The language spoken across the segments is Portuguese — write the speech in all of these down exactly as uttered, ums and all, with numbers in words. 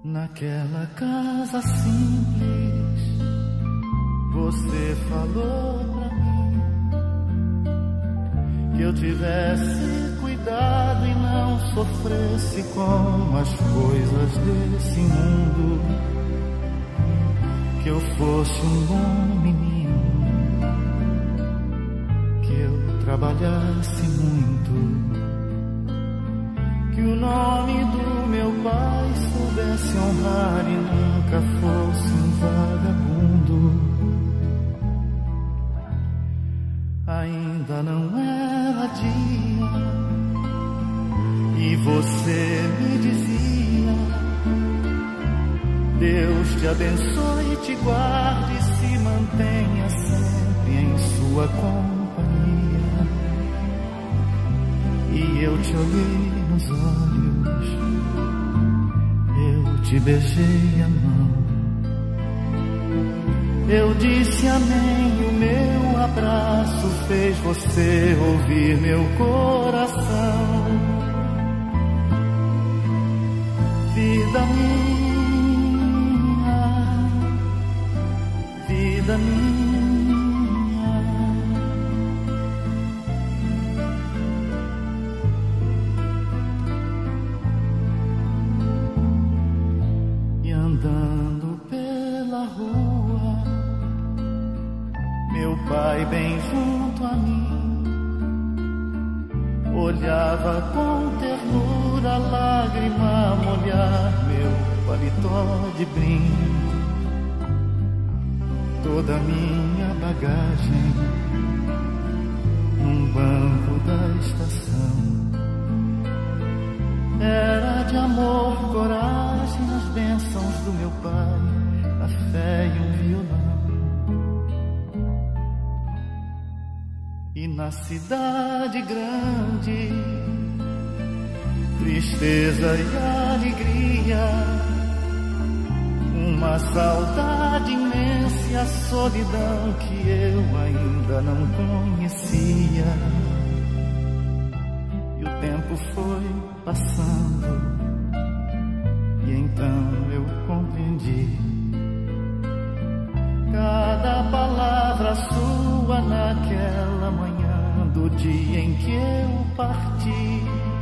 Naquela casa simples, você falou pra mim que eu tivesse cuidado e não sofresse com as coisas desse mundo, que eu fosse um bom menino, que eu trabalhasse muito, que o nome do meu pai soubesse honrar e nunca fosse um vagabundo. Ainda não era dia e você me dizia: Deus te abençoe e te guarde e se mantenha sempre em sua companhia. E eu te olhei nos olhos, eu te beijei a mão, eu disse amém e o meu abraço fez você ouvir meu coração. Vida minha, vida minha, andando pela rua, meu pai bem junto a mim olhava com ternura, lágrima molhar meu paletó de brim. Toda minha bagagem num banco da estação era de amor, coragem, as bênçãos do meu pai, a fé e um violão. E na cidade grande, tristeza e alegria, uma saudade imensa e a solidão que eu ainda não conhecia. E o tempo foi passando e então eu compreendi cada palavra sua naquela manhã do dia em que eu parti.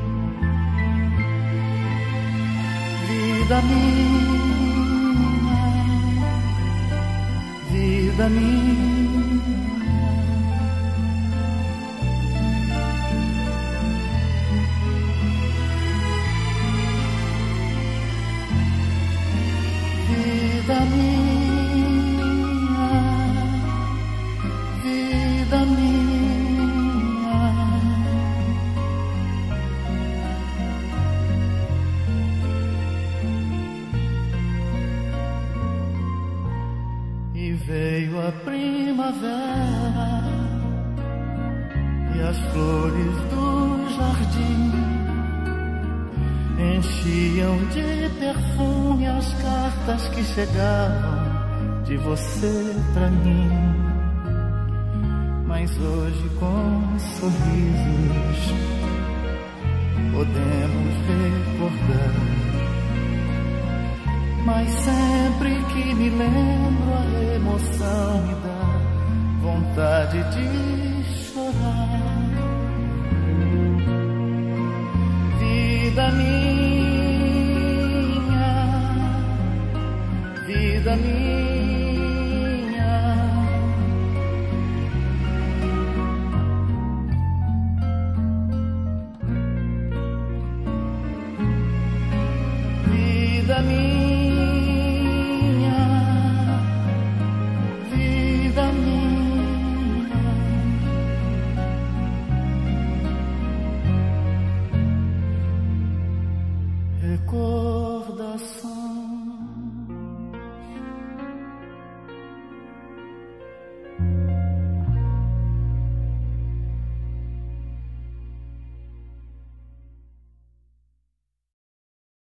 Vida minha, vida minha, vida minha, vida minha, e veio a primavera e as flores do jardim enchiam de perfume as cartas que chegavam de você pra mim. Mas hoje com sorrisos podemos recordar. Mas sempre que me lembro a emoção me dá vontade de chorar. Vida minha, vida minha, vida minha.